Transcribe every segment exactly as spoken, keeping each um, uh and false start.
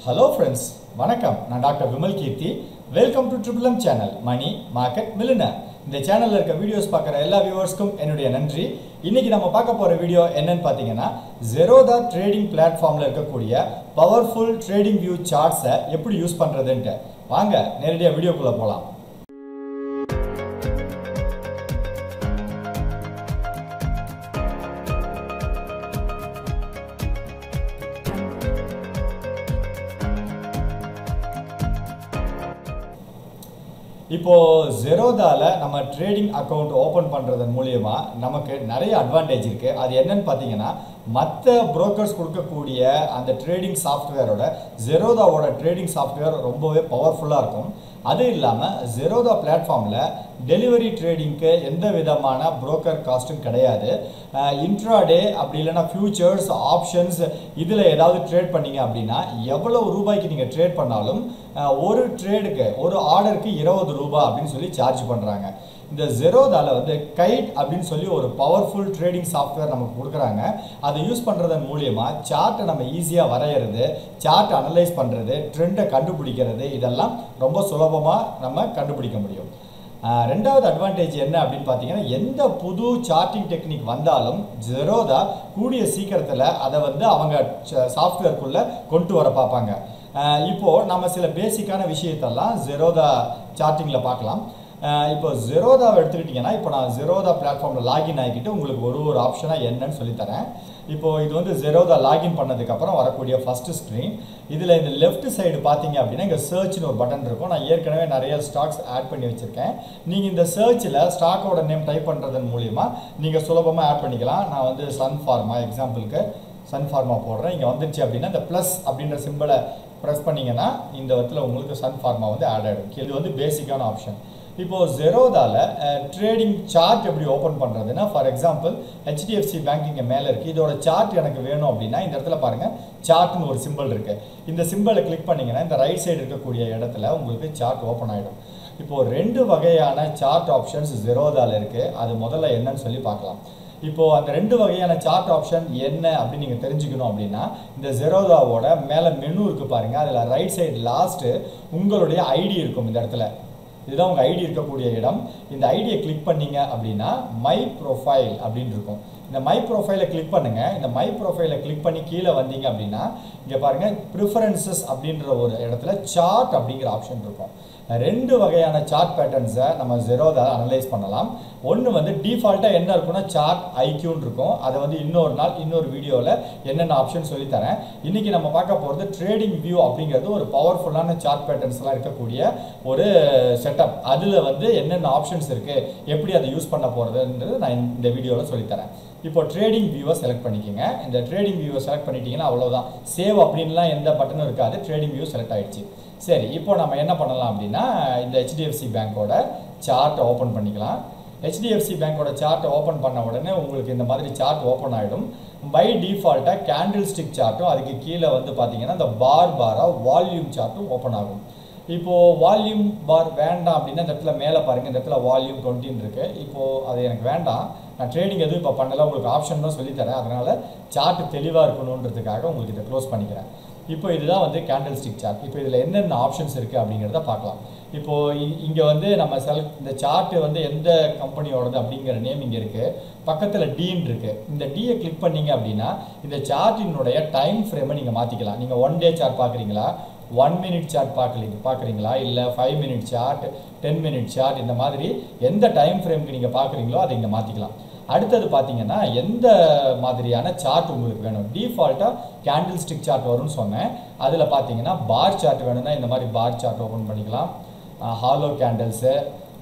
Hello friends, வணக்கம். நான் doctor Vimal Keerthi. Welcome to triple M channel money market millionaire. இந்த சேனல்ல இருக்க வீடியோஸ் பார்க்குற எல்லா வியூவர்ஸ்க்கும் என்னுடைய நன்றி. இன்னைக்கு நம்ம பார்க்க போற வீடியோ என்னன்னு பார்த்தீங்கன்னா Zerodha Trading பிளாட்ஃபார்ம்ல இருக்கக்கூடிய பவர்ஃபுல் ட்ரேடிங் வியூ சார்ட்ஸை எப்படி யூஸ் பண்றதுன்னு வாங்க நேரடியாக வீடியோக்குள்ள போலாம். இப்போ Zerodhaல நம்ம ட்ரேடிங் அக்கவுண்ட் ஓபன் பண்றதன் மூலமா நமக்கு நிறைய அட்வான்டேஜ் இருக்கு. அது என்னன்னு பாத்தீங்கன்னா மற்ற புரோக்கர்ஸ் கொடுக்கக்கூடிய அந்த ட்ரேடிங் சாஃப்ட்வேரோட Zerodhaவோட ட்ரேடிங் சாஃப்ட்வேர் ரொம்பவே பவர்ஃபுல்லா இருக்கும். அது இல்லாம Zerodha பிளாட்ஃபார்ம்ல டெலிவரி ட்ரேடிங்க்கு எந்த விதமான புரோக்கர் காஸ்ட்டும் கிடையாது. இன்ட்ராடே அப்படி இல்லைன்னா ஃபியூச்சர்ஸ் ஆப்ஷன்ஸ் இதில் ஏதாவது ட்ரேட் பண்ணீங்க அப்படின்னா எவ்வளவு ரூபாய்க்கு நீங்கள் ட்ரேட் பண்ணாலும் ஒரு ட்ரேடுக்கு ஒரு ஆர்டருக்கு இருபது ரூபாய் அப்படின்னு சொல்லி சார்ஜ் பண்ணுறாங்க. இந்த Zerodhaல வந்து கைட் அப்படின்னு சொல்லி ஒரு பவர்ஃபுல் ட்ரேடிங் சாஃப்ட்வேர் நமக்கு கொடுக்குறாங்க. அதை யூஸ் பண்ணுறதன் மூலியமா சார்ட்டை நம்ம ஈஸியாக வரைகிறது, சார்ட் அனலைஸ் பண்ணுறது, ட்ரெண்டை கண்டுபிடிக்கிறது, இதெல்லாம் ரொம்ப சுலபமாக நம்ம கண்டுபிடிக்க முடியும். ரெண்டாவது அட்வான்டேஜ் என்ன அப்படின்னு பார்த்தீங்கன்னா எந்த புது சார்ட்டிங் டெக்னிக் வந்தாலும் Zerodha கூடிய சீக்கிரத்தில் அதை வந்து அவங்க சாஃப்ட்வேர்க்குள்ளே கொண்டு வர பார்ப்பாங்க. இப்போது நம்ம சில பேசிக்கான விஷயத்தெல்லாம் Zerodha சார்ட்டிங்கில் பார்க்கலாம். இப்போ Zerodhaவை எடுத்துக்கிட்டிங்கன்னா இப்போ நான் Zerodha பிளாட்ஃபார்மில் லாகின் ஆகிக்கிட்டு உங்களுக்கு ஒரு ஒரு ஆப்ஷனாக என்னன்னு சொல்லித்தரேன். இப்போது இது வந்து Zerodha லாகின் பண்ணதுக்கப்புறம் வரக்கூடிய ஃபஸ்ட்டு ஸ்க்ரீன். இதில் இந்த லெஃப்ட் சைடு பார்த்தீங்க அப்படின்னா இங்கே சர்ச்னு ஒரு பட்டன் இருக்கும். நான் ஏற்கனவே நிறைய ஸ்டாக்ஸ் ஆட் பண்ணி வச்சுருக்கேன். நீங்கள் இந்த சர்ச்சில் ஸ்டாக்கோட நேம் டைப் பண்ணுறதன் மூலிமா நீங்கள் சுலபமாக ஆட் பண்ணிக்கலாம். நான் வந்து சன் ஃபார்மா எக்ஸாம்பிளுக்கு சன் ஃபார்மா போடுறேன். இங்கே வந்துருச்சு அப்படின்னா இந்த ப்ளஸ் அப்படின்ற சிம்பிளை ப்ரெஸ் பண்ணிங்கன்னா இந்த இடத்துல உங்களுக்கு சன் ஃபார்மா வந்து ஆட் ஆகிடும். இது வந்து பேசிக்கான ஆப்ஷன். இப்போது Zerodhaல ட்ரேடிங் சார்ட் எப்படி ஓப்பன் பண்ணுறதுன்னா ஃபார் எக்ஸாம்பிள் ஹெச்டிஎஃப்சி பேங்க் இங்கே மேலே இருக்குது. இதோட சார்ட் எனக்கு வேணும் அப்படின்னா இந்த இடத்துல பாருங்கள் சார்ட்னு ஒரு சிம்பிள் இருக்குது. இந்த சிம்பிளை கிளிக் பண்ணிங்கன்னா இந்த ரைட் சைடு இருக்கக்கூடிய இடத்துல உங்களுக்கு சார்ட் ஓப்பன் ஆகிடும். இப்போது ரெண்டு வகையான சார்ட் ஆப்ஷன்ஸ் Zerodhaல இருக்குது. அது முதல்ல என்னன்னு சொல்லி பார்க்கலாம். இப்போது அந்த ரெண்டு வகையான சார்ட் ஆப்ஷன் என்ன அப்படின்னு நீங்கள் தெரிஞ்சுக்கணும் அப்படின்னா இந்த Zerodhaவோட மேலே மெனு இருக்குது பாருங்கள். அதில் ரைட் சைடு லாஸ்ட்டு உங்களுடைய ஐடி இருக்கும். இந்த இடத்துல இதுதான் உங்கள் ஐடி இருக்கக்கூடிய இடம். இந்த ஐடியை கிளிக் பண்ணீங்க அப்படின்னா மை ப்ரொஃபைல் அப்படின்னு இருக்கும். இந்த மை ப்ரொஃபைலை கிளிக் பண்ணுங்கள். இந்த மை ப்ரொஃபைலை கிளிக் பண்ணி கீழே வந்தீங்க அப்படின்னா இங்கே பாருங்கள் ப்ரிஃபரன்சஸ் அப்படின்ற ஒரு இடத்துல சார்ட் அப்படிங்கிற ஆப்ஷன் இருக்கும். ரெண்டு வகையான சார்ட் பேட்டர்ன்ஸை நம்ம Zerodha அனலைஸ் பண்ணலாம். ஒன்று வந்து டிஃபால்ட்டாக என்ன இருக்குன்னா சார்ட் ஐக்யூன்னு இருக்கும். அதை வந்து இன்னொரு நாள் இன்னொரு வீடியோவில் என்னென்ன ஆப்ஷன் சொல்லித்தரேன். இன்றைக்கி நம்ம பார்க்க போகிறது ட்ரேடிங் வியூ அப்படிங்கிறது ஒரு பவர்ஃபுல்லான சார்ட் பேட்டர்ன்ஸ்லாம் இருக்கக்கூடிய ஒரு செட்டப். அதில் வந்து என்னென்ன ஆப்ஷன்ஸ் இருக்குது, எப்படி அதை யூஸ் பண்ண போகிறதுன்றது நான் இந்த வீடியோவில் சொல்லித்தரேன். இப்போ ட்ரேடிங் வியூவை செலக்ட் பண்ணிக்கோங்க. இந்த ட்ரேடிங் வியூவை செலக்ட் பண்ணிட்டீங்கன்னா அவ்வளோதான். சேவ் அப்படின்லாம் எந்த பட்டனும் இருக்காது. ட்ரேடிங் வியூ செலக்ட் ஆகிடுச்சு. சரி, இப்போ நம்ம என்ன பண்ணலாம் அப்படின்னா இந்த ஹெச்டிஎஃப்சி பேங்கோட சார்ட்டை ஓப்பன் பண்ணிக்கலாம். ஹெச்டிஎஃப்சி பேங்கோட சார்ட்டை ஓப்பன் பண்ண உடனே உங்களுக்கு இந்த மாதிரி சார்ட் ஓப்பன் ஆகிடும். பை டிஃபால்ட்டாக கேண்டில் ஸ்டிக் சார்ட்டும் அதுக்கு கீழே வந்து பார்த்தீங்கன்னா இந்த பார் பாராக வால்யூம் சார்ட்டும் ஓப்பன் ஆகும். இப்போது வால்யூம் பார் வேண்டாம் அப்படின்னா இந்த இடத்துல மேலே பாருங்கள், இந்த இடத்துல வால்யூம் டுவெண்ட்டின்னு இருக்குது. இப்போது அது எனக்கு வேண்டாம். நான் ட்ரேடிங் எதுவும் இப்போ பண்ணலை, உங்களுக்கு ஆப்ஷன் தான் சொல்லித்தரேன். அதனால் சார்ட்டு தெளிவாக இருக்கணுன்றதுக்காக உங்களுக்கு இதை க்ளோஸ் பண்ணிக்கிறேன். இப்போ இதுதான் வந்து கேண்டில் ஸ்டிக் சார்ட். இப்போ இதில் என்னென்ன ஆப்ஷன்ஸ் இருக்குது அப்படிங்கிறத பார்க்கலாம். இப்போது இங்கே வந்து நம்ம செலக்ட் இந்த சார்ட்டு வந்து எந்த கம்பெனியோடது அப்படிங்கிற நேம் இங்கே இருக்குது. பக்கத்தில் டீன் இருக்குது. இந்த டீயை கிளிக் பண்ணிங்க அப்படின்னா இந்த சார்ட்டினுடைய டைம் ஃப்ரேமை நீங்கள் மாற்றிக்கலாம். நீங்கள் ஒன் டே சார்ட் பார்க்குறீங்களா, ஒன் மினிட் சார்ட் பார்க்கலீங்க பார்க்குறீங்களா இல்லை five minute chart, ten minute chart, இந்த மாதிரி எந்த டைம் ஃப்ரேமுக்கு நீங்கள் பார்க்குறீங்களோ அதை இங்கே மாற்றிக்கலாம். அடுத்தது பார்த்தீங்கன்னா எந்த மாதிரியான சார்ட் உங்களுக்கு வேணும். டிஃபால்ட்டாக கேண்டில் ஸ்டிக் சார்ட் வரும்னு சொன்னேன். அதில் பார்த்தீங்கன்னா பார் சார்ட் வேணும்னா இந்த மாதிரி பார் சார்ட் ஓப்பன் பண்ணிக்கலாம். ஹாலோ கேண்டில்ஸு,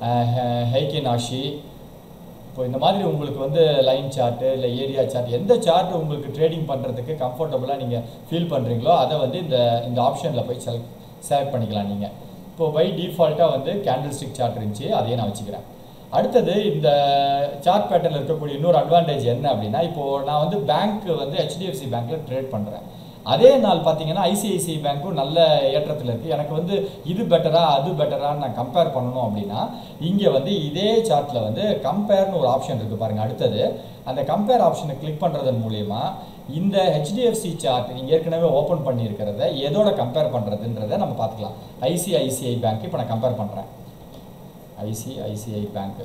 ஹைக்கினாஷி, இப்போ இந்த மாதிரி உங்களுக்கு வந்து லைன் சார்ட்டு இல்லை ஏரியா சார்ட் எந்த சார்ட் உங்களுக்கு ட்ரேடிங் பண்ணுறதுக்கு கம்ஃபர்டபுளாக நீங்கள் ஃபீல் பண்ணுறீங்களோ அதை வந்து இந்த இந்த ஆப்ஷனில் போய் செலக்ட் செலக்ட் பண்ணிக்கலாம் நீங்கள். இப்போது பை டிஃபால்ட்டாக வந்து கேண்டில் ஸ்டிக் சார்ட் இருந்துச்சு, அதையே நான் வச்சுக்கிறேன். அடுத்தது இந்த சார்ட் பேட்டர்னில் இருக்கக்கூடிய இன்னொரு அட்வான்டேஜ் என்ன அப்படின்னா இப்போது நான் வந்து பேங்க் வந்து ஹெச்டிஎஃப்சி பேங்க்கில் ட்ரேட் பண்ணுறேன். அதே நாள் பார்த்தீங்கன்னா ஐசிஐசிஐ பேங்க்கும் நல்ல ஏற்றத்தில் இருக்குது. எனக்கு வந்து இது பெட்டரா அது பெட்டரான்னு நான் கம்பேர் பண்ணணும் அப்படின்னா இங்கே வந்து இதே சார்ட்டில் வந்து கம்பேர்னு ஒரு ஆப்ஷன் இருக்குது பாருங்கள். அடுத்தது அந்த கம்பேர் ஆப்ஷனை கிளிக் பண்ணுறதன் மூலயமா இந்த H D F C chart நீங்கள் ஏற்கனவே ஓப்பன் பண்ணியிருக்கிறத எதோட கம்பேர் பண்ணுறதுன்றதை நம்ம பார்த்துக்கலாம். I C I C I bank இப்போ நான் கம்பேர் பண்ணுறேன். I C I C I பேங்க்கு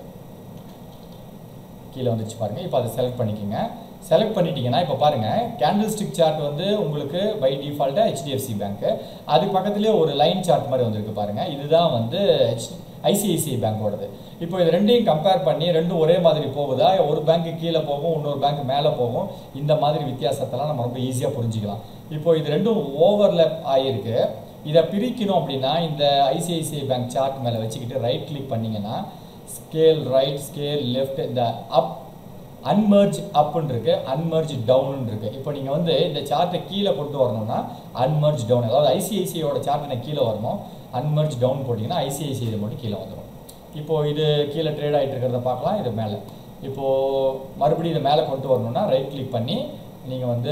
கீழே வந்துச்சு பாருங்கள். இப்போ அதை செலக்ட் பண்ணிக்கோங்க. செலக்ட் பண்ணிட்டீங்கன்னா இப்போ பாருங்கள், கேண்டில் ஸ்டிக் சார்ட் வந்து உங்களுக்கு பை டிஃபால்ட்டாக H D F C பேங்க்கு. அதுக்கு பக்கத்துலேயே ஒரு லைன் சார்ட் மாதிரி வந்திருக்கு பாருங்கள். இதுதான் வந்து I C I C I பேங்கோடது. இப்போ இது ரெண்டையும் கம்பேர் பண்ணி ரெண்டும் ஒரே மாதிரி போகுதா, ஒரு பேங்க்கு கீழே போகும், இன்னொரு பேங்க் மேலே போகும், இந்த மாதிரி வித்தியாசத்தெல்லாம் நம்ம ரொம்ப ஈஸியாக புரிஞ்சுக்கலாம். இப்போ இது ரெண்டும் ஓவர்லேப் ஆகிருக்கு. இதை பிரிக்கணும் அப்படின்னா இந்த I C I C I bank chart மேலே வச்சுக்கிட்டு ரைட் கிளிக் பண்ணிங்கன்னா ஸ்கேல் ரைட், ஸ்கேல் லெஃப்ட், இந்த அப் அன்மர்ஜ் அப்புன்னு இருக்கு, அன்மர்ஜ் டவுன் இருக்கு. இப்போ நீங்கள் வந்து இந்த சார்ட்டை கீழே கொண்டு வரணும்னா அன்மர்ஜ் டவுன், அதாவது I C I C I யோட சார்ட் எனக்கு கீழே வரணும். அன்மர்ஜ் டவுன் போட்டிங்கன்னா I C I C I இது மட்டும் கீழே வந்துடும். இப்போது இது கீழே ட்ரேட் ஆகிட்டு இருக்கிறத பார்க்கலாம். இது மேலே இப்போது மறுபடியும் இதை மேலே கொண்டு வரணும்னா ரைட் கிளிக் பண்ணி நீங்கள் வந்து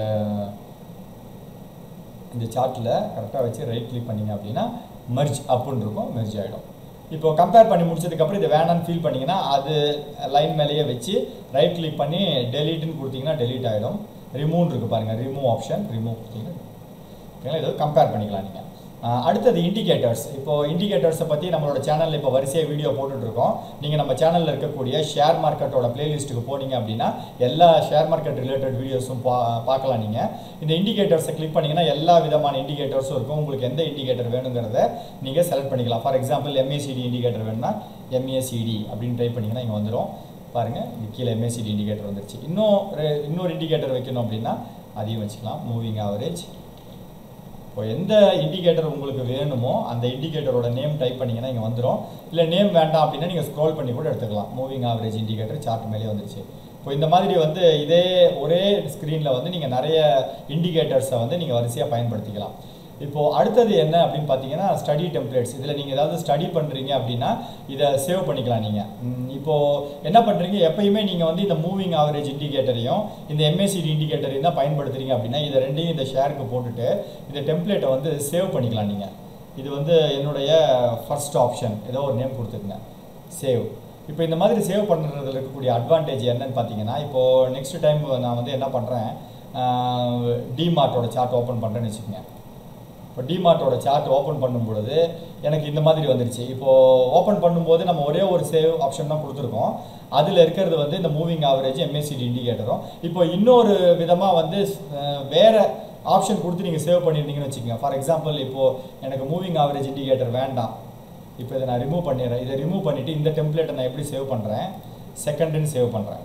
இந்த சார்ட்டில் கரெக்டாக வச்சு ரைட் கிளிக் பண்ணிங்க அப்படின்னா மர்ஜ் அப்புன்னு இருக்கும், மெர்ஜ் ஆகிடும். இப்போ கம்பேர் பண்ணி முடிச்சதுக்கப்புறம் இதை வேணான்னு ஃபீல் பண்ணிங்கன்னா அது லைன் மேலேயே வச்சு ரைட் கிளிக் பண்ணி டெலீட்டுன்னு கொடுத்தீங்கன்னா டெலீட் ஆகிடும். ரிமூவ் இருக்குது பாருங்கள், ரிமூவ் ஆப்ஷன், ரிமூவ் கொடுத்தீங்கன்னா ஓகேங்களா. இதை கம்பேர் பண்ணிக்கலாம் நீங்கள். அடுத்தது இண்டிகேட்டர்ஸ். இப்போது இண்டிகேட்டர்ஸை பற்றி நம்மளோட சேனலில் இப்போ வரிசையாக வீடியோ போட்டுட்ருக்கோம். நீங்கள் நம்ம சேனலில் இருக்கக்கூடிய ஷேர் மார்க்கெட்டோட பிளேலிஸ்ட்டுக்கு போனீங்க அப்படின்னா எல்லா ஷேர் மார்க்கெட் ரிலேட்டட் வீடியோஸும் பா பார்க்கலாம். நீங்கள் இந்த இண்டிகேட்டர்ஸை கிளிக் பண்ணிங்கன்னா எல்லா விதமான இண்டிகேட்டர்ஸும் இருக்கும். உங்களுக்கு எந்த இண்டிகேட்டர் வேணுங்கிறத நீங்கள் செலக்ட் பண்ணிக்கலாம். For example M A C D indicator வேணும்னா M A C D அப்படின்னு டைப் பண்ணிங்கன்னா இங்கே வந்துடும் பாருங்கள். இது கீழே M A C D indicator வந்துருச்சு. இன்னும் இன்னொரு இண்டிகேட்டர் வைக்கணும் அப்படின்னா அதையும் வச்சுக்கலாம், மூவிங் ஆவரேஜ். இப்போ எந்த இண்டிகேட்டர் உங்களுக்கு வேணுமோ அந்த இண்டிகேட்டரோட நேம் டைப் பண்ணிங்கன்னா இங்கே வந்துடும். இல்லை நேம் வேண்டாம் அப்படின்னா நீங்கள் ஸ்க்ரோல் பண்ணி கூட எடுத்துக்கலாம். மூவிங் ஆவரேஜ் இண்டிகேட்டர் சார்ட் மேலே வந்துருச்சு. இப்போ இந்த மாதிரி வந்து இதே ஒரே ஸ்க்ரீனில் வந்து நீங்கள் நிறைய இண்டிகேட்டர்ஸை வந்து நீங்கள் வரிசையாக பயன்படுத்திக்கலாம். இப்போது அடுத்தது என்ன அப்படின்னு பார்த்தீங்கன்னா ஸ்டடி டெம்ப்ளேட்ஸ். இதில் நீங்கள் ஏதாவது ஸ்டடி பண்ணுறீங்க அப்படின்னா இதை சேவ் பண்ணிக்கலாம். நீங்கள் இப்போது என்ன பண்ணுறீங்க, எப்பயுமே நீங்கள் வந்து இந்த மூவிங் ஆவரேஜ் இண்டிகேட்டரையும் இந்த M A C D இண்டிகேட்டரையும் தான் பயன்படுத்துகிறீங்க அப்படின்னா இதை ரெண்டையும் இந்த ஷேருக்கு போட்டுட்டு இந்த டெம்ப்ளேட்டை வந்து சேவ் பண்ணிக்கலாம். நீங்கள் இது வந்து என்னுடைய ஃபர்ஸ்ட் ஆப்ஷன், ஏதோ ஒரு நேம் கொடுத்துருங்க, சேவ். இப்போ இந்த மாதிரி சேவ் பண்ணுறதுல இருக்கக்கூடிய அட்வான்டேஜ் என்னன்னு பார்த்தீங்கன்னா, இப்போது நெக்ஸ்ட் டைம் நான் வந்து என்ன பண்ணுறேன், டிமார்ட்டோட சார்ட் ஓப்பன் பண்ணுறேன்னு வச்சுக்கோங்க. இப்போ டிமார்ட்டோட சார்ட் ஓப்பன் பண்ணும்பொழுது எனக்கு இந்த மாதிரி வந்துருச்சு. இப்போது ஓப்பன் பண்ணும்போது நம்ம ஒரே ஒரு சேவ் ஆப்ஷன் தான் கொடுத்துருக்கோம். அதில் இருக்கிறது வந்து இந்த moving average M A C D இண்டிகேட்டரும். இப்போ இன்னொரு விதமாக வந்து வேறு ஆப்ஷன் கொடுத்து நீங்கள் சேவ் பண்ணியிருந்தீங்கன்னு வச்சுக்கோங்க. ஃபார் எக்ஸாம்பிள் இப்போது எனக்கு மூவிங் ஆவரேஜ் இண்டிகேட்டர் வேண்டாம், இப்போ இதை நான் ரிமூவ் பண்ணிடுறேன். இதை ரிமூவ் பண்ணிவிட்டு இந்த டெம்ப்ளேட்டை நான் எப்படி சேவ் பண்ணுறேன், செகண்டுன்னு சேவ் பண்ணுறேன்.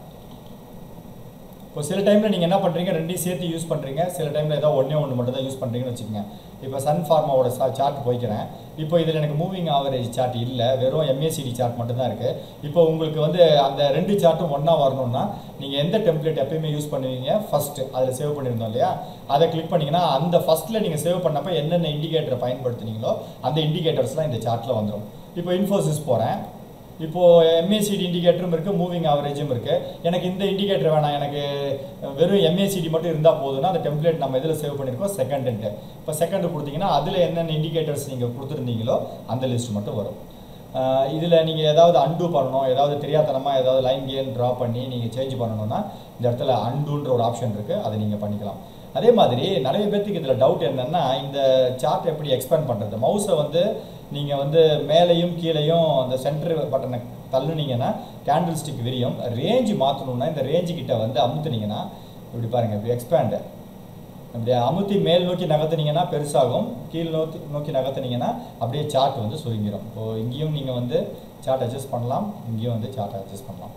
இப்போ சில டைமில் நீங்கள் என்ன பண்ணுறீங்க, ரெண்டையும் சேர்த்து யூஸ் பண்ணுறீங்க, சில டைமில் ஏதோ ஒன்றே ஒன்று மட்டும் தான் யூஸ் பண்ணுறீங்கன்னு வச்சுக்கோங்க. இப்போ சன் ஃபார்மாவோட சார்ட் போய்க்கிறேன். இப்போ இதில் எனக்கு மூவிங் ஆவரேஜ் சார்ட் இல்லை, வெறும் M A C D chart மட்டும்தான் இருக்குது. இப்போ உங்களுக்கு வந்து அந்த ரெண்டு சார்ட்டும் ஒன்றா வரணும்னா நீங்கள் எந்த டெம்ப்ளேட் எப்பயுமே யூஸ் பண்ணுவீங்க, ஃபஸ்ட்டு அதில் சேவ் பண்ணியிருந்தோம் இல்லையா, அதை கிளிக் பண்ணிங்கன்னா அந்த ஃபஸ்ட்டில் நீங்கள் சேவ் பண்ணப்போ என்னென்ன இண்டிகேட்டரை பயன்படுத்துனீங்களோ அந்த இண்டிகேட்டர்ஸ்லாம் இந்த சார்ட்டில் வந்துடும். இப்போ இன்ஃபோசிஸ் போகிறேன். இப்போது M A C D இண்டிகேட்டரும் இருக்குது, மூவிங் ஆவரேஜும் இருக்குது. எனக்கு இந்த இண்டிகேட்டர் வேணாம், எனக்கு வெறும் M A C D மட்டும் இருந்தால் போதும்னா அந்த டெம்ப்ளேட் நம்ம இதில் சேவ் பண்ணியிருக்கோம் செகண்டுன்ட்டு. இப்போ செகண்டு கொடுத்தீங்கன்னா அதில் என்னென்ன இண்டிகேட்டர்ஸ் நீங்கள் கொடுத்துருந்தீங்களோ அந்த லிஸ்ட் மட்டும் வரும். இதில் நீங்கள் ஏதாவது அன்டூ பண்ணணும், ஏதாவது தெரியாதனமாக ஏதாவது லைன் கேன் ட்ரா பண்ணி நீங்கள் சேஞ்ச் பண்ணணும்னா இந்த இடத்துல அன்டூன்ற ஒரு ஆப்ஷன் இருக்குது, அதை நீங்கள் பண்ணிக்கலாம். அதே மாதிரி நிறைய பேர்த்துக்கு இதில் டவுட் என்னென்னா, இந்த சார்ட் எப்படி எக்ஸ்பேண்ட் பண்ணுறது. மவுஸை வந்து நீங்கள் வந்து மேலேயும் கீழேயும் அந்த சென்டர் பட்டனை தள்ளுனீங்கன்னா கேண்டில் ஸ்டிக் விரியும். ரேஞ்சு மாற்றணுன்னா இந்த ரேஞ்சு கிட்ட வந்து அமுத்துனீங்கன்னா இப்படி பாருங்கள், இப்படி எக்ஸ்பேண்டு இப்படி அமுத்தி மேல் நோக்கி நகர்த்துனீங்கன்னா பெருசாகும், கீழ் நோக்கி நோக்கி நகர்த்துனீங்கன்னா அப்படியே சார்ட் வந்து சுருங்கிடும். இப்போது இங்கேயும் நீங்கள் வந்து சார்ட் அட்ஜஸ்ட் பண்ணலாம், இங்கேயும் வந்து சார்ட் அட்ஜஸ்ட் பண்ணலாம்.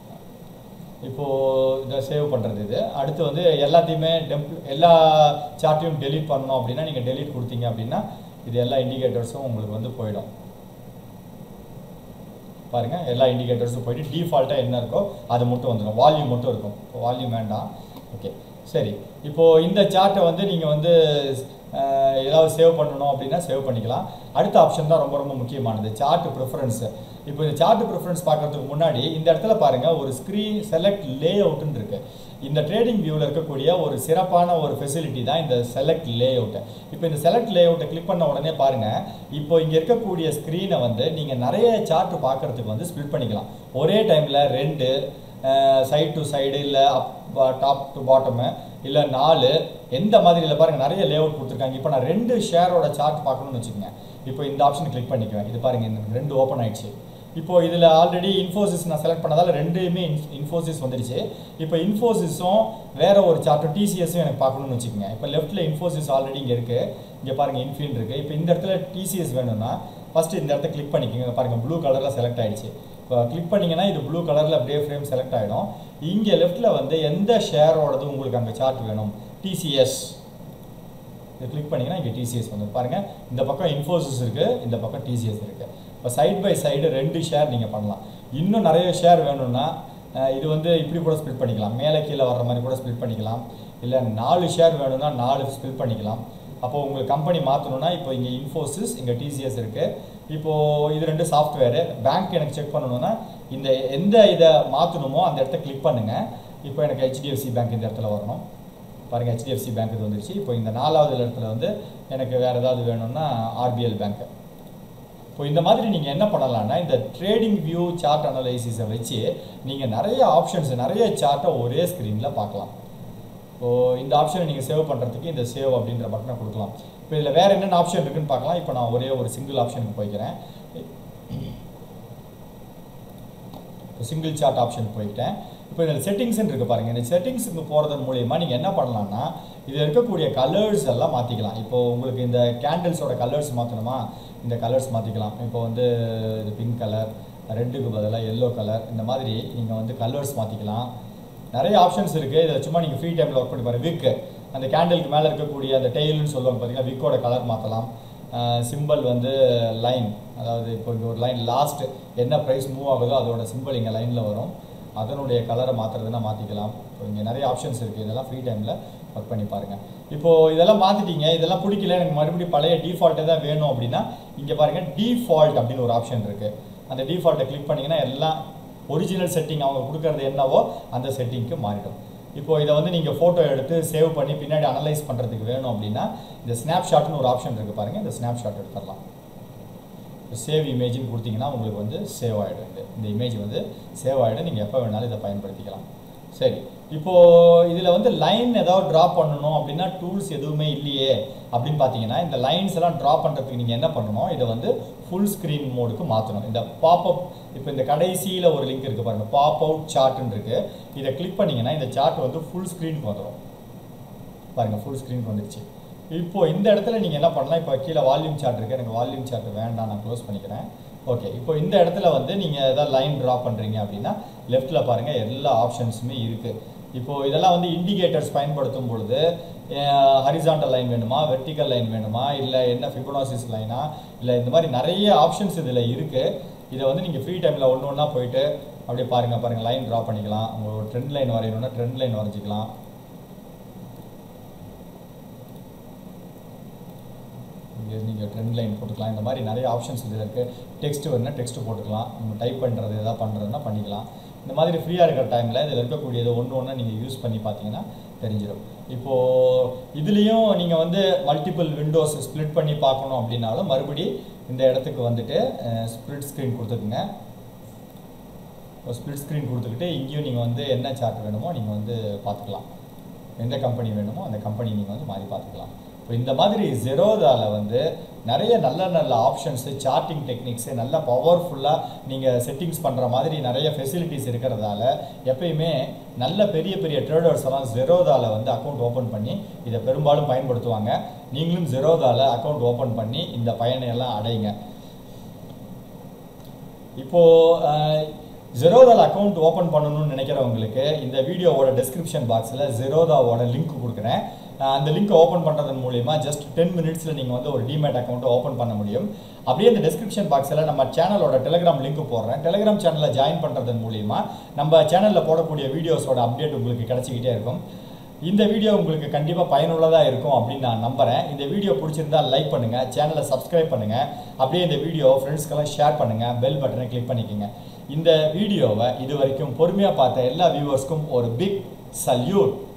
இப்போது இதை சேவ் பண்ணுறது இது. அடுத்து வந்து எல்லாத்தையுமே டெம்ப் எல்லா சார்ட்டையும் டெலீட் பண்ணணும் அப்படின்னா நீங்கள் டெலீட் கொடுத்தீங்க அப்படின்னா இது எல்லா இண்டிகேட்டர்ஸும் உங்களுக்கு வந்து போயிடும். பாருங்கள், எல்லா இண்டிகேட்டர்ஸும் போயிட்டு டிஃபால்ட்டாக என்ன இருக்கோ அது மட்டும் வந்துடும், வால்யூம் மட்டும் இருக்கும். இப்போ வால்யூம் வேண்டாம். ஓகே சரி. இப்போது இந்த சார்ட்டை வந்து நீங்கள் வந்து ஏதாவது சேவ் பண்ணணும் அப்படின்னா சேவ் பண்ணிக்கலாம். அடுத்த ஆப்ஷன் தான் ரொம்ப ரொம்ப முக்கியமானது, சார்ட் ப்ரிஃபரன்ஸு. இப்போ இந்த சார்ட் ப்ரிஃபரன்ஸ் பார்க்கறதுக்கு முன்னாடி இந்த இடத்துல பாருங்கள் ஒரு ஸ்க்ரீன் செலக்ட் லே அவுட்டுன்னு இருக்குது. இந்த ட்ரேடிங் வியூவில் இருக்கக்கூடிய ஒரு சிறப்பான ஒரு ஃபெசிலிட்டி தான் இந்த செலக்ட் லே அவுட்டு. இப்போ இந்த செலக்ட் லே அவுட்டை கிளிக் பண்ண உடனே பாருங்கள், இப்போ இங்கே இருக்கக்கூடிய ஸ்க்ரீனை வந்து நீங்கள் நிறைய சார்ட் பார்க்குறதுக்கு வந்து ஸ்ப்ளிட் பண்ணிக்கலாம். ஒரே டைமில் ரெண்டு சைடு டு சைடு இல்லை அப் டாப் டு பாட்டமு இல்லை நாலு எந்த மாதிரி இல்லை பாருங்கள் நிறைய லே அவுட் கொடுத்துருக்காங்க. இப்போ நான் ரெண்டு ஷேரோட சார்ட் பார்க்கணும்னு வச்சுக்கோங்க. இப்போ இந்த ஆப்ஷன் கிளிக் பண்ணிக்குவேன். இது பாருங்கள் இந்த ரெண்டு ஓப்பன் ஆயிடுச்சு. இப்போ இதில் ஆல்ரெடி இன்ஃபோசிஸ் நான் செலக்ட் பண்ணதால் ரெண்டுமே இன்ஃபோசிஸ் வந்துடுச்சு. இப்போ இன்ஃபோசிஸும் வேறு ஒரு சார்ட்டும் டிசிஎஸும் எனக்கு பார்க்கணும்னு வச்சுக்கோங்க. இப்போ லெஃப்ட்டில் இன்ஃபோசிஸ் ஆல்ரெடி இங்கே இருக்குது. இங்கே பாருங்கள் இன்ஃபின் இருக்குது. இப்போ இந்த இடத்துல டிசிஎஸ் வேணும்னா ஃபஸ்ட்டு இந்த இடத்த கிளிக் பண்ணிக்கோங்க. பாருங்கள் ப்ளூ கலரில் செலக்ட் ஆகிடுச்சு. இப்போ கிளிக் பண்ணிங்கன்னா இது ப்ளூ கலரில் அப்படியே ஃப்ரேம் செலக்ட் ஆகிடும். இங்கே லெஃப்ட்டில் வந்து எந்த ஷேரோடது உங்களுக்கு அங்கே சார்ட் வேணும் டிசிஎஸ் இது கிளிக் பண்ணிங்கன்னா இங்கே டிசிஎஸ் வந்து பாருங்கள். இந்த பக்கம் இன்ஃபோசிஸ் இருக்குது, இந்த பக்கம் டிசிஎஸ் இருக்குது. இப்போ சைட் பை சைடு ரெண்டு ஷேர் நீங்கள் பண்ணலாம். இன்னும் நிறைய ஷேர் வேணும்னா இது வந்து இப்படி கூட ஸ்ப்ளிட் பண்ணிக்கலாம். மேலே கீழே வர்ற மாதிரி கூட ஸ்ப்ளிட் பண்ணிக்கலாம். இல்லை நாலு ஷேர் வேணும்னா நாலு ஸ்ப்ளிட் பண்ணிக்கலாம். அப்போது உங்களுக்கு கம்பெனி மாற்றணும்னா இப்போ இங்கே இன்ஃபோசிஸ் இங்கே டிசிஎஸ் இருக்குது. இப்போது இது ரெண்டு சாஃப்ட்வேரு. பேங்க் எனக்கு செக் பண்ணணும்னா இந்த எந்த இதை மாற்றணுமோ அந்த இடத்த கிளிக் பண்ணுங்கள். இப்போ எனக்கு ஹெச்டிஎஃப்சி பேங்க் இந்த இடத்துல வரணும். பாருங்கள் ஹெச்டிஎஃப்சி பேங்க் இது வந்துருச்சு. இப்போ இந்த நாலாவது இடத்துல வந்து எனக்கு வேறு ஏதாவது வேணும்னா ஆர்பிஎல் பேங்க்கு. இப்போ இந்த மாதிரி நீங்கள் என்ன பண்ணலான்னா இந்த ட்ரேடிங் வியூ சார்ட் அனலைசிஸை வச்சு நீங்கள் நிறைய ஆப்ஷன்ஸ் நிறைய சார்ட்டை ஒரே ஸ்க்ரீனில் பார்க்கலாம். இப்போது இந்த ஆப்ஷனை நீங்கள் சேவ் பண்ணுறதுக்கு இந்த சேவ் அப்படின்ற பட்டனை கொடுக்கலாம். இப்போ இதில் வேறு என்னென்ன ஆப்ஷன் இருக்குதுன்னு பார்க்கலாம். இப்போ நான் ஒரே ஒரு சிங்கிள் ஆப்ஷனுக்கு போய்க்கிறேன். இப்போ சிங்கிள் சார்ட் ஆப்ஷனுக்கு போய்கிட்டேன். இப்போ இதில் செட்டிங்ஸ்ன்னு இருக்குது பாருங்கள். இந்த செட்டிங்ஸுக்கு போகிறதன் மூலிமா நீங்கள் என்ன பண்ணலான்னா இதில் இருக்கக்கூடிய கலர்ஸ் எல்லாம் மாற்றிக்கலாம். இப்போது உங்களுக்கு இந்த கேண்டில்ஸோட கலர்ஸ் மாற்றணுமா இந்த கலர்ஸ் மாற்றிக்கலாம். இப்போ வந்து இது பிங்க் கலர், ரெட்டுக்கு பதிலாக எல்லோ கலர், இந்த மாதிரி நீங்கள் வந்து கலர்ஸ் மாற்றிக்கலாம். நிறைய ஆப்ஷன்ஸ் இருக்குது. இதில் சும்மா நீங்கள் ஃப்ரீ டைமில் ஒர்க் பண்ணி பாருங்கள். விக்கு அந்த கேண்டிலுக்கு மேலே இருக்கக்கூடிய அந்த டெய்ல்னு சொல்லுவாங்க பார்த்தீங்கன்னா, விக்கோட கலர் மாற்றலாம். சிம்பிள் வந்து லைன், அதாவது இப்போ இங்கே ஒரு லைன் லாஸ்ட் என்ன ப்ரைஸ் மூவ் ஆகுதோ அதோட சிம்பிள் இங்கே லைனில் வரும். அதனுடைய கலரை மாற்றுறதுன்னா மாற்றிக்கலாம். இப்போ இங்கே நிறைய ஆப்ஷன்ஸ் இருக்குது. இதெல்லாம் ஃப்ரீ டைமில் ஒர்க் பண்ணி பாருங்கள். இப்போது இதெல்லாம் மாற்றிட்டீங்க, இதெல்லாம் பிடிக்கல, எனக்கு மறுபடியும் பழைய டிஃபால்ட்டே தான் வேணும் அப்படின்னா இங்கே பாருங்கள் டிஃபால்ட் அப்படின்னு ஒரு ஆப்ஷன் இருக்குது. அந்த டிஃபால்ட்டை கிளிக் பண்ணிங்கன்னா எல்லாம் ஒரிஜினல் செட்டிங் அவங்க கொடுக்குறது என்னவோ அந்த செட்டிங்க்கு மாறிடும். இப்போது இதை வந்து நீங்கள் ஃபோட்டோ எடுத்து சேவ் பண்ணி பின்னாடி அனலைஸ் பண்ணுறதுக்கு வேணும் அப்படின்னா இந்த ஸ்னாப்ஷாட்னு ஒரு ஆப்ஷன் இருக்குது பாருங்கள். இந்த ஸ்னாப்ஷாட் எடுத்துடலாம். சேவ் இமேஜ்னு கொடுத்தீங்கன்னா உங்களுக்கு வந்து சேவ் ஆகிடும். இந்த இமேஜ் வந்து சேவ் ஆகிடும். நீங்கள் எப்போ வேணாலும் இதை பயன்படுத்திக்கலாம். சரி, இப்போது இதில் வந்து லைன் ஏதாவது ட்ரா பண்ணணும் அப்படின்னா டூல்ஸ் எதுவுமே இல்லையே அப்படின்னு பார்த்தீங்கன்னா இந்த லைன்ஸ் எல்லாம் ட்ரா பண்ணுறதுக்கு நீங்கள் என்ன பண்ணணும், இதை வந்து ஃபுல் ஸ்க்ரீன் மோடுக்கு மாற்றணும். இந்த பாப்அப் இப்போ இந்த கடைசியில் ஒரு லிங்க் இருக்குது பாருங்கள், பாப் அவுட் சார்ட்டுன்னு இருக்குது. இதை கிளிக் பண்ணிங்கன்னா இந்த சார்ட் வந்து ஃபுல் ஸ்க்ரீனுக்கு வந்துடும். பாருங்கள் ஃபுல் ஸ்க்ரீனுக்கு வந்துடுச்சு. இப்போது இந்த இடத்துல நீங்கள் என்ன பண்ணலாம், இப்போ கீழே வால்யூம் சார்ட் இருக்குது. எனக்கு வால்யூம் சார்ட் வேண்டாம், நான் க்ளோஸ் பண்ணிக்கிறேன். ஓகே, இப்போ இந்த இடத்துல வந்து நீங்கள் எதாவது லைன் ட்ரா பண்ணுறீங்க அப்படின்னா லெஃப்ட்டில் பாருங்கள் எல்லா ஆப்ஷன்ஸுமே இருக்குது. இப்போது இதெல்லாம் வந்து இண்டிகேட்டர்ஸ் பயன்படுத்தும் பொழுது ஹரிசாண்டல் லைன் வேணுமா, வெர்டிக்கல் லைன் வேணுமா, இல்லை என்ன ஃபிபோனாசிஸ் லைனா, இல்லை இந்த மாதிரி நிறைய ஆப்ஷன்ஸ் இதில் இருக்குது. இதை வந்து நீங்கள் ஃப்ரீ டைமில் ஒன்று ஒன்றா போயிட்டு அப்படியே பாருங்கள் பாருங்கள் லைன் ட்ரா பண்ணிக்கலாம். உங்கள் ஒரு ட்ரெண்ட் லைன் வரையணுன்னா ட்ரெண்ட் லைன் வரைஞ்சிக்கலாம். நீங்கள் ட்ரெண்ட் லைன் போட்டுக்கலாம். இந்த மாதிரி நிறைய ஆப்ஷன்ஸ் இதில் இருக்குது. டெக்ஸ்ட் வேணுன்னா டெக்ஸ்ட்டு போட்டுக்கலாம். நம்ம டைப் பண்ணுறது எதாவது பண்ணுறதுன்னா பண்ணிக்கலாம். இந்த மாதிரி ஃப்ரீயாக இருக்கிற டைமில் இதில் இருக்கக்கூடியது ஒன்று ஒன்றா நீங்கள் யூஸ் பண்ணி பார்த்தீங்கன்னா தெரிஞ்சிடும். இப்போது இதுலேயும் நீங்கள் வந்து மல்டிபிள் விண்டோஸ் ஸ்ப்ளிட் பண்ணி பார்க்கணும் அப்படின்னாலும் மறுபடி இந்த இடத்துக்கு வந்துட்டு ஸ்ப்ளிட் ஸ்க்ரீன் கொடுத்துக்குங்க. ஸ்ப்ளிட் ஸ்க்ரீன் கொடுத்துக்கிட்டு இங்கேயும் நீங்கள் வந்து என்ன சார்ட் வேணுமோ நீங்கள் வந்து பார்த்துக்கலாம். எந்த கம்பெனி வேணுமோ அந்த கம்பெனி நீங்கள் வந்து மாறி பார்த்துக்கலாம். இப்போ இந்த மாதிரி ஜெரோதாவில் வந்து நிறைய நல்ல நல்ல ஆப்ஷன்ஸு, சார்ட்டிங் டெக்னிக்ஸு, நல்ல பவர்ஃபுல்லாக நீங்கள் செட்டிங்ஸ் பண்ணுற மாதிரி நிறைய ஃபெசிலிட்டிஸ் இருக்கிறதால எப்பயுமே நல்ல பெரிய பெரிய ட்ரேடர்ஸ் எல்லாம் ஜெரோதாவில் வந்து அக்கௌண்ட் ஓப்பன் பண்ணி இதை பெரும்பாலும் பயன்படுத்துவாங்க. நீங்களும் ஜெரோதாவில் அக்கௌண்ட் ஓப்பன் பண்ணி இந்த பயனையெல்லாம் அடையுங்க. இப்போது ஜெரோதாவில் அக்கௌண்ட் ஓப்பன் பண்ணணும்னு நினைக்கிறவங்களுக்கு இந்த வீடியோவோட டிஸ்கிரிப்ஷன் பாக்ஸில் ஜெரோதாவோட லிங்க் கொடுக்குறேன். அந்த லிங்க் ஓப்பன் பண்ணுறதன் மூலிமா ஜஸ்ட் டென் மினிட்ஸில் நீங்கள் வந்து ஒரு டிமேட் அக்கௌண்ட்டை ஓப்பன் பண்ண முடியும். அப்படியே இந்த டிஸ்கிரிப்ஷன் பாக்ஸில் நம்ம சேனலோட டெலிகிராம் லிங்க் போடுறேன். டெலிகிராம் சேனலில் ஜாயின் பண்ணுறதன் மூலிமா நம்ம சேனலில் போடக்கூடிய வீடியோஸோட அப்டேட் உங்களுக்கு கிடச்சிக்கிட்டே இருக்கும். இந்த வீடியோ உங்களுக்கு கண்டிப்பாக பயனுள்ளதாக இருக்கும் அப்படின்னு நான் நம்புகிறேன். இந்த வீடியோ பிடிச்சிருந்தால் லைக் பண்ணுங்கள், சேனலை சப்ஸ்கிரைப் பண்ணுங்கள், அப்படியே இந்த வீடியோ ஃப்ரெண்ட்ஸ்க்கெல்லாம் ஷேர் பண்ணுங்கள், பெல் பட்டனை கிளிக் பண்ணிக்கோங்க. இந்த வீடியோவை இது வரைக்கும் பொறுமையாக பார்த்த எல்லா வியூவர்ஸ்க்கும் ஒரு பிக் சல்யூட்.